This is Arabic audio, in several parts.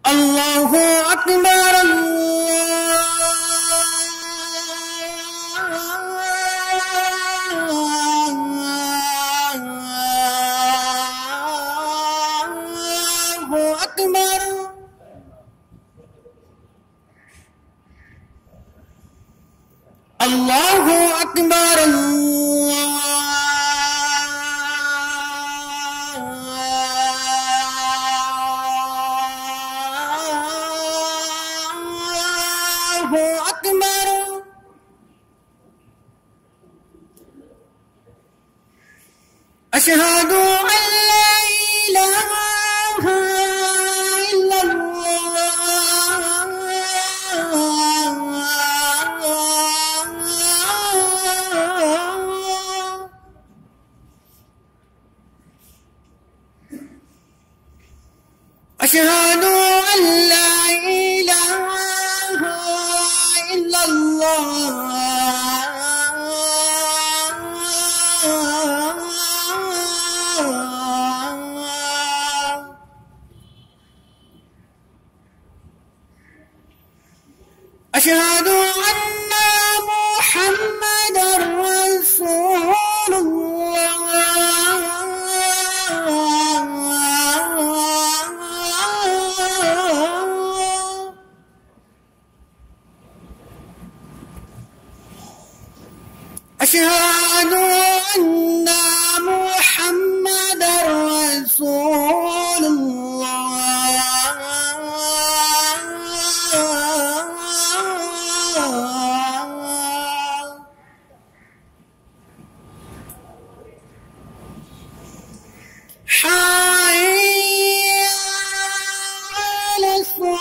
الله أكبر الله أكبر الله أكبر الله أكبر أشهد أن لا إله إلا الله أشهد أن لا إله إلا الله أشهد أن محمدا رسول الله أشهد أن محمدا رسول الله حي على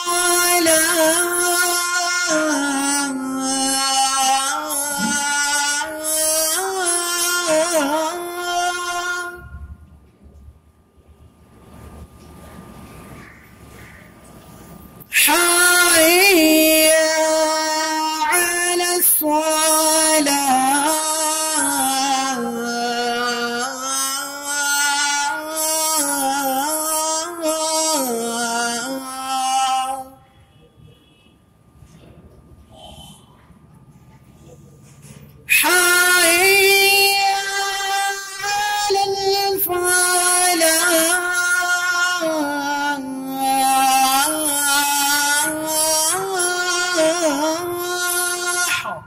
الصلاة حي على الصلاة حي على الفلاح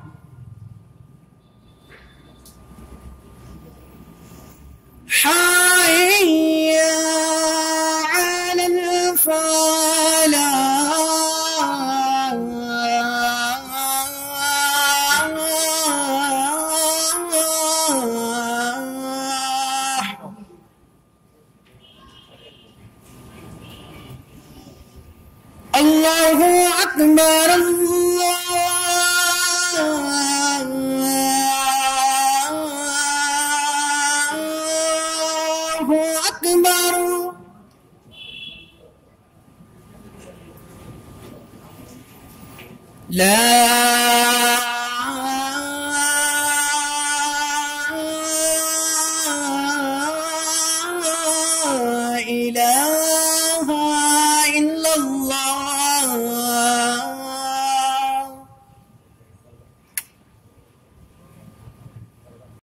حي على الفلاح الله أكبر الله أكبر لا